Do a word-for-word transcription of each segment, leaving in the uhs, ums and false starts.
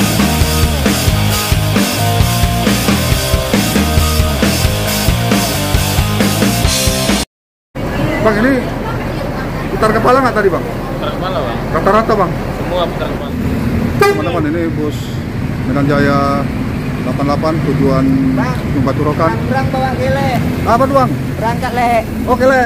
Bang, ini putar kepala nggak tadi bang? Putar kepala bang. Rata-rata bang? Semua putar kepala. Teman-teman, ini bus Medan Jaya delapan puluh delapan tujuan Ujung Batu Rokan. Berang bawa kele. Apa tuh bang? Berangkat le. Oke le.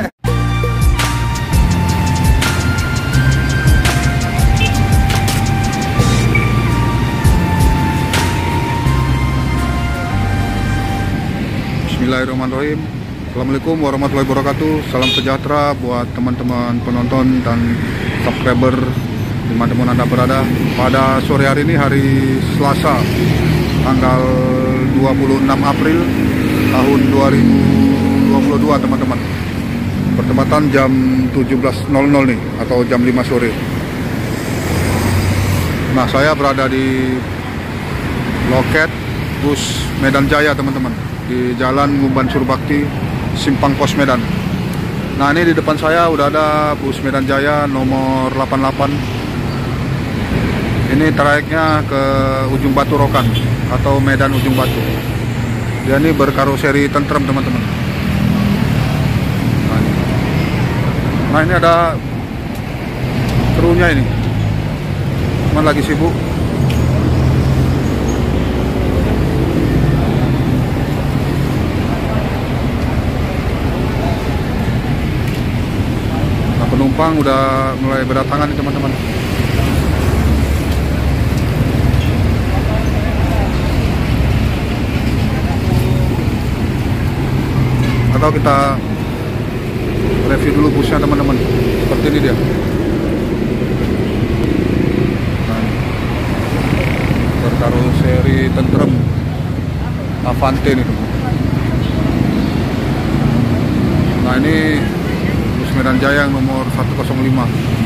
Bismillahirrahmanirrahim. Assalamualaikum warahmatullahi wabarakatuh. Salam sejahtera buat teman-teman penonton dan subscriber dimanapun Anda berada. Pada sore hari ini, hari Selasa, tanggal dua puluh enam April tahun dua ribu dua puluh dua, teman-teman. Bertepatan jam tujuh belas nol nol nih, atau jam lima sore. Nah, saya berada di loket bus Medan Jaya, teman-teman, di Jalan Ngumban Surbakti, Simpang Pos Medan. Nah, ini di depan saya udah ada bus Medan Jaya nomor delapan puluh delapan. Ini trayeknya ke Ujung Batu Rokan atau Medan Ujung Batu. Dia ini berkaroseri tentrem, teman-teman. Nah, ini. Nah, ini ada krunya ini. Cuman lagi sibuk. Penumpang udah mulai berdatangan nih, teman-teman. Atau kita review dulu busnya, teman-teman. Seperti ini dia. Nah, berkaroseri tentrem Avante nih, teman. Nah, ini Medan Jaya yang nomor seratus lima.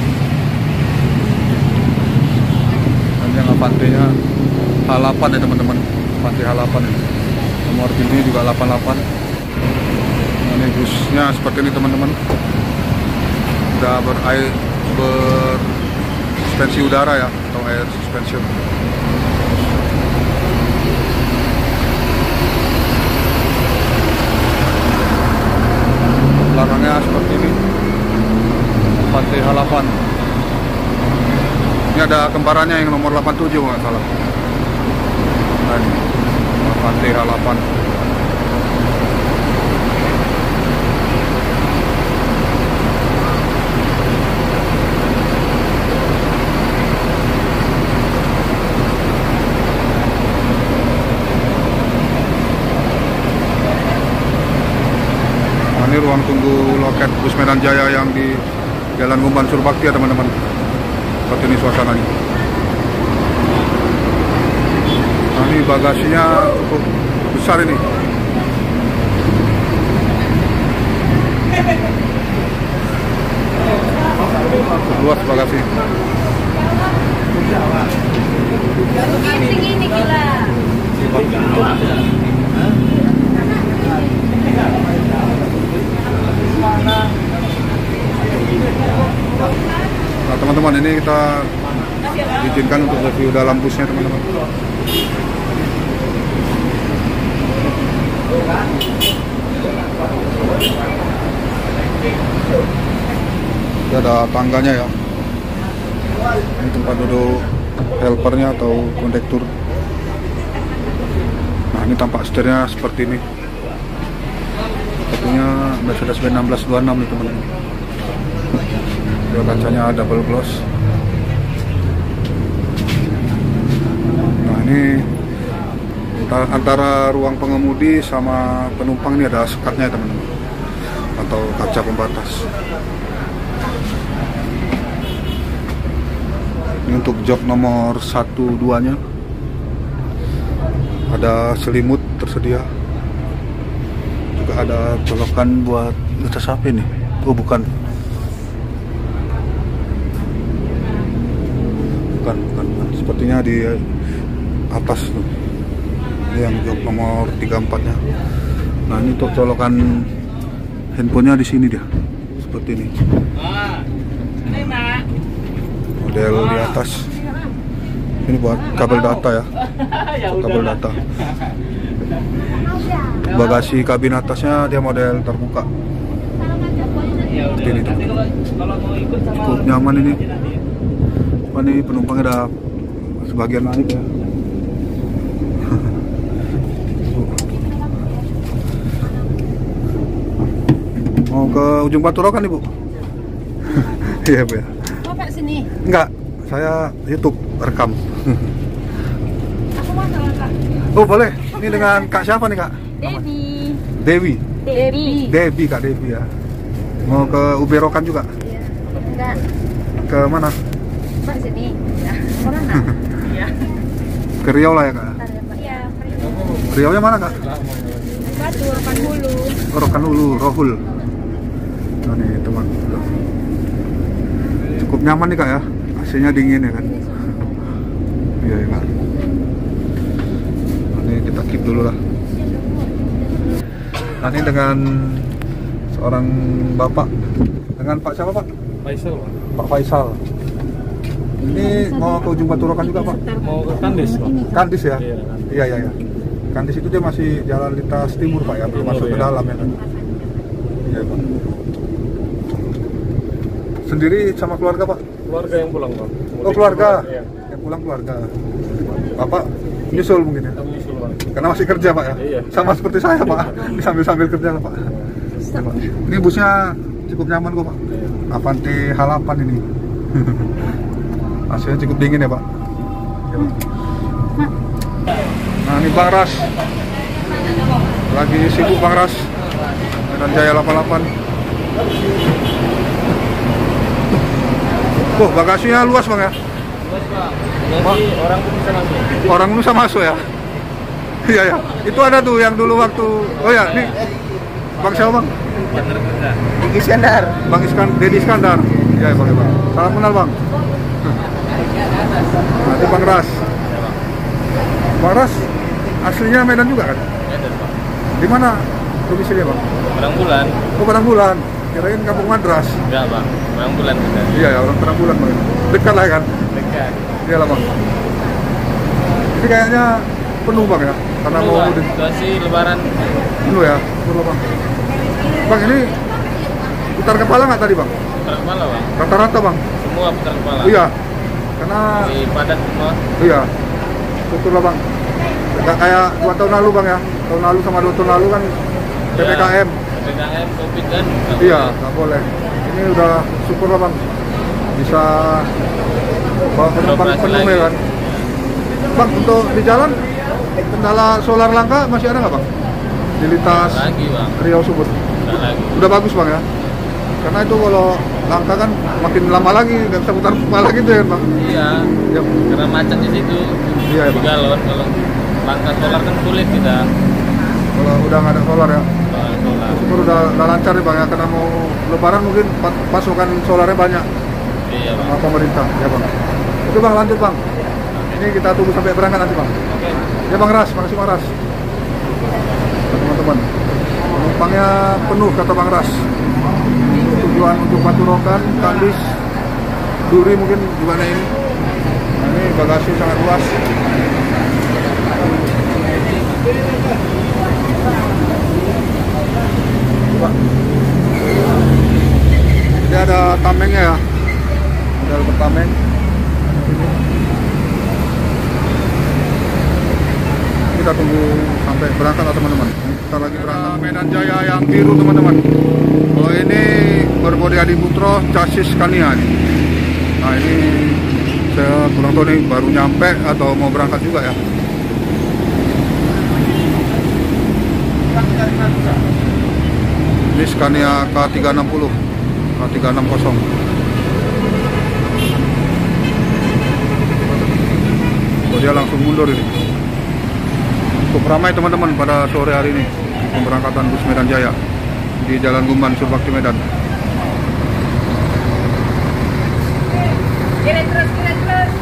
Dan yang Avante-nya H delapan ya, teman-teman. Avante H delapan ya. Nomor ini juga delapan puluh delapan. Nah, ini busnya seperti ini, teman-teman. Udah ber air bersuspensi udara ya, atau air suspension. Belakangnya seperti ini, Avante H delapan. Ini ada kembarannya yang nomor delapan puluh tujuh, nggak salah. Nah, ini Avante H delapan. Ini ruang tunggu loket bus Medan Jaya yang di Jalan Ngumban Surbakti ya, teman-teman. Seperti ini suasananya. Nah, ini bagasinya cukup besar ini. Luas bagasi. Ini gila. Nah, teman-teman, ini kita diizinkan untuk review dalam busnya, teman-teman. Ini ada tangganya ya. Ini tempat duduk helpernya atau kondektur. Nah, ini tampak setirnya seperti ini. Sepertinya Mercedes-Benz enam belas dua puluh enam nih, teman-teman. Dia kacanya double gloss. Nah, ini antara ruang pengemudi sama penumpang ini ada sekatnya, teman-teman, atau kaca pembatas. Ini untuk jok nomor satu dua nya. Ada selimut tersedia. Juga ada colokan buat ngetes H P nih. Oh, bukan. Bukan, bukan, bukan. Sepertinya di atas tuh. Ini yang jok nomor tiga puluh empat nya. Nah, ini untuk colokan handphonenya di sini dia. Seperti ini. Model di atas. Ini buat kabel data ya, kabel data. Bagasi kabin atasnya dia model terbuka. Ini tuh. Cukup nyaman ini. Ini penumpangnya udah sebagian naik ya. Mau ke ujung Batu Rokan Ibu? Iya Bu ya. Bapak sini? Enggak, saya YouTube rekam. Aku mau sama Kak. Oh boleh, ini dengan Kak siapa nih Kak? Devi. Dewi? Devi. Devi Kak Devi ya. Mau ke U B Rokan juga? Iya. Enggak. Ke mana? Pak sini. Ya. Orang enggak? Iya. Ke Riau lah ya Kak? Iya. Riau nya mana Kak? Batu Rokan Hulu. Oh, Rokan Hulu, Rohul. Nah nih teman, cukup nyaman nih Kak ya, A C-nya dingin ya kan. Iya ya Kak. Nah, ini kita keep dulu lah. Nah ini dengan seorang bapak, dengan Pak siapa Pak? Faisal, Pak. Pak Faisal. Ini mau ke ujung Batu Rokan juga Pak? Mau ke Kandis, Pak. Kandis ya? Iya, Kandis. Iya iya iya. Kandis itu dia masih jalan lintas timur Pak ya, belum Timur, masuk ke ya. dalam ya kan? Iya Pak. Sendiri sama keluarga Pak? Keluarga yang pulang, Pak. Oh keluarga? Iya. Yang pulang keluarga. Bapak nyusul mungkin ya? Kami nyusul, Pak. Karena masih kerja Pak ya? Iya. Sama seperti saya Pak, sambil-sambil kerja lah Pak. Ya, Pak. Ini busnya cukup nyaman kok Pak. Avanti H delapan ini. A C-nya cukup dingin ya Pak. Ya, Pak. Nah ini Bang Ras. Lagi sibuk Bang Ras. Medan Jaya delapan puluh delapan. Oh bagasinya luas Bang ya? Luas, Pak. Jadi orang pun bisa masuk. Orang bisa masuk ya? Iya ya. Itu ada tuh yang dulu waktu. Oh ya, ini Bang siapa Bang? Tinggi Iskandar. Bang Iskan, Dedi Iskandar. Iya ya Bang, ya, Bang. Salam kenal Bang. Nah, itu Bang Ras. Bang Ras aslinya Medan juga kan? Medan, Pak. Di mana domisilinya Bang? Padang Bulan. Oh Padang Bulan. Kirain Kampung Madras. Enggak, Pak. Padang Bulan kita. Iya ya, orang Padang Bulan Bang. Dekat lah kan? Dekat. Iya lah Bang. Ini kayaknya penuh Bang ya? Karena Penuh, mau Pak. mudik. Situasi Lebaran. Penuh ya? Penuh Bang. Bang ini putar kepala nggak tadi Bang? Putar kepala, Pak. Rata-rata Bang? Semua putar kepala. Iya. Karena Di padat semua. iya. Betul lah Bang. Nggak kayak dua tahun lalu Bang ya. Tahun lalu sama dua tahun lalu kan P P K M. P P K M, Covid kan. nggak Iya, boleh. nggak boleh. Ini udah syukur lah Bang. Bisa bawa penumpang Beroperasi penuh lagi. ya kan. Bang untuk di jalan kendala solar langka masih ada nggak Bang? Di lintas Lagi, Bang. Riau Subur. Enggak lagi. Udah bagus Bang ya. Karena itu kalau langka kan makin lama lagi nggak bisa putar kepala gitu ya Bang. Iya. Ya. Karena macet di situ. Iya, Di Bang. galon kalau langkah solar kan sulit kita. Kalau udah nggak ada solar ya. Solar solar. Syukur udah, udah lancar nih Bang ya, karena mau lebaran mungkin pa- pasokan solarnya banyak Iya, Bang. sama pemerintah ya Bang. Itu Bang lanjut Bang. Ini kita tunggu sampai berangkat nanti Bang. Oke. Ya Bang Ras, makasih Bang Ras. Teman-teman, penumpangnya penuh kata Bang Ras. Tujuan untuk Batu Rokan, Kandis, Duri mungkin juga ada ini. Nah, ini bagasi sangat luas. Coba. Jadi ada tamengnya ya. Ada bertameng. Kita tunggu sampai berangkat lah teman-teman. Kita lagi berangkat Medan Jaya yang biru teman-teman. Kalau ini berbodi Adiputro chassis Scania nih. Nah ini saya kurang tahu nih baru nyampe atau mau berangkat juga ya. Ini Scania K tiga enam nol K tiga enam nol. Oh, dia langsung mundur ini. Cukup ramai teman-teman pada sore hari ini pemberangkatan bus Medan Jaya di Jalan Gumban Surbakti Medan. Kira terus, kira terus.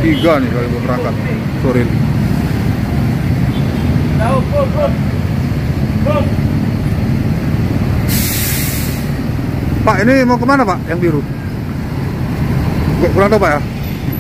tiga nih kali gua berangkat sore ini. Pak, ini mau kemana Pak? Yang biru? Gua kurang tahu Pak ya.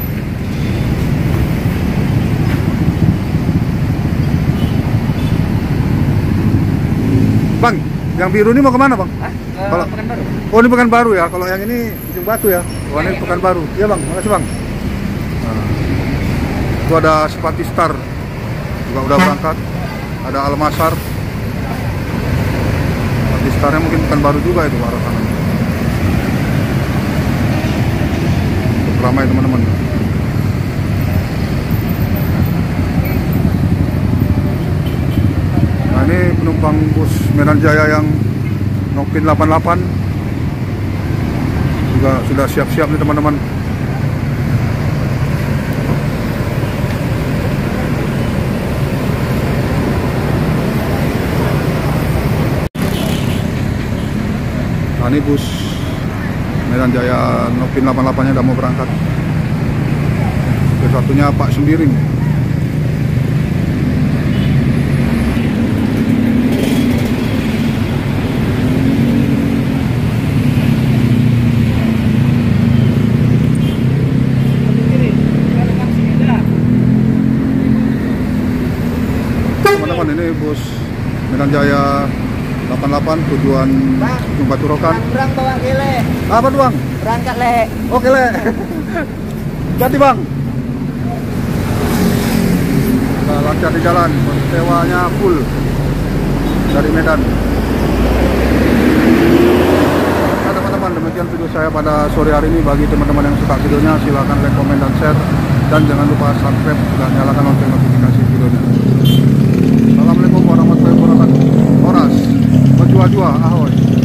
Bang, yang biru ini mau kemana Bang? Hah? Ke Kalau Pekanbaru. oh ini Pekanbaru ya. Kalau yang ini Ujung Batu ya. Oh ini Pekanbaru. Iya Bang, makasih Bang. Nah, itu ada Sepati Star juga udah berangkat. Ada Almasar. Sepati Starnya mungkin Pekanbaru juga itu arah sana. Cukup ramai teman-teman. Nah ini penumpang bus Medan Jaya yang Nokpin delapan delapan juga sudah siap-siap nih teman-teman. Nah ini bus Medan Jaya Nokpin delapan delapan nya udah mau berangkat. Yang satunya Pak Sembiring. Teman-teman ini bus Medan Jaya delapan delapan tujuan Ujung Batu Rokan. Berang bawa gele. Apa tuh Bang? Berangkat le. Oke le. Ganti Bang. Nah, lancar di jalan, sewanya full dari Medan. Nah teman-teman, demikian video saya pada sore hari ini. Bagi teman-teman yang suka videonya, silahkan like, komen, dan share. Dan jangan lupa subscribe dan nyalakan lonceng notifikasi videonya. Assalamualaikum warahmatullahi wabarakatuh. Horas, berjua-jua, ahoy.